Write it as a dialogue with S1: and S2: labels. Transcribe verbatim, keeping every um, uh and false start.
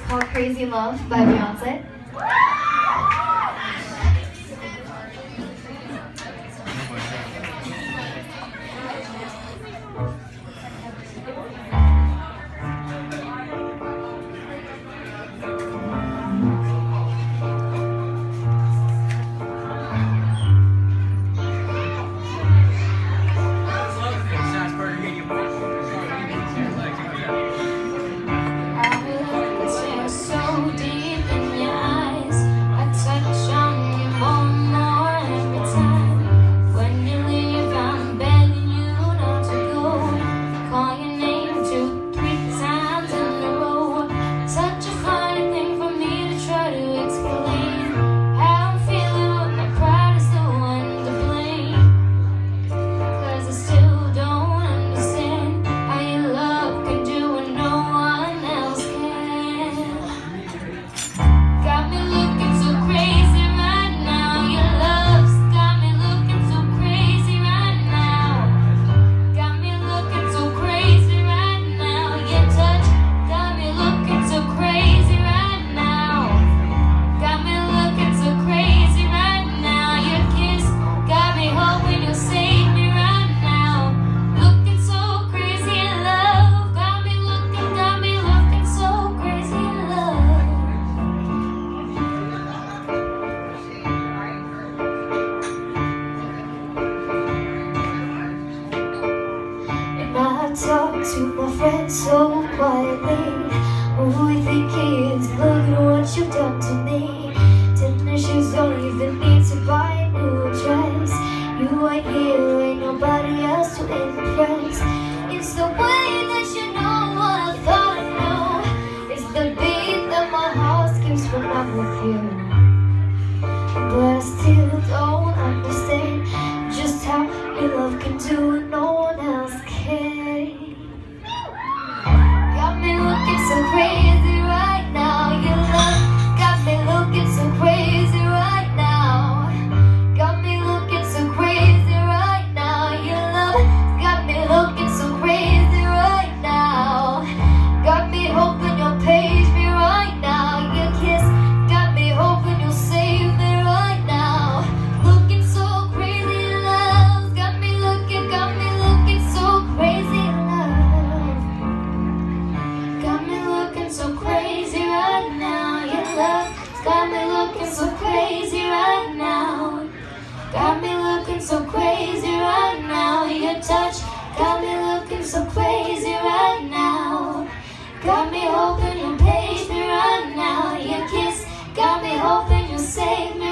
S1: called Crazy Love by Beyonce.
S2: Talk to my friends so quietly. Who we think he is? Look at what you've done to me. Tennis shoes don't even need to buy a new dress. You ain't here, ain't nobody else to impress. It's the way that you know what I thought I knew. It's the beat that my heart skips when I'm with you. But I still don't understand just how your love can do what no one else can. Got me looking so crazy right now. Your love got me looking so crazy right now. Got me looking so crazy right now. Your love got me looking so crazy right now. Got me hoping you'll page me right now. Your kiss got me hoping you'll save me right now. Looking so crazy, love. Got me looking, got me looking so crazy, love. Got me looking so crazy right now. Your love got me looking so crazy right now. Got me looking so crazy right now. Your touch got me looking so crazy right now. Got me hoping you'll page me right now. Your kiss got me hoping you'll save me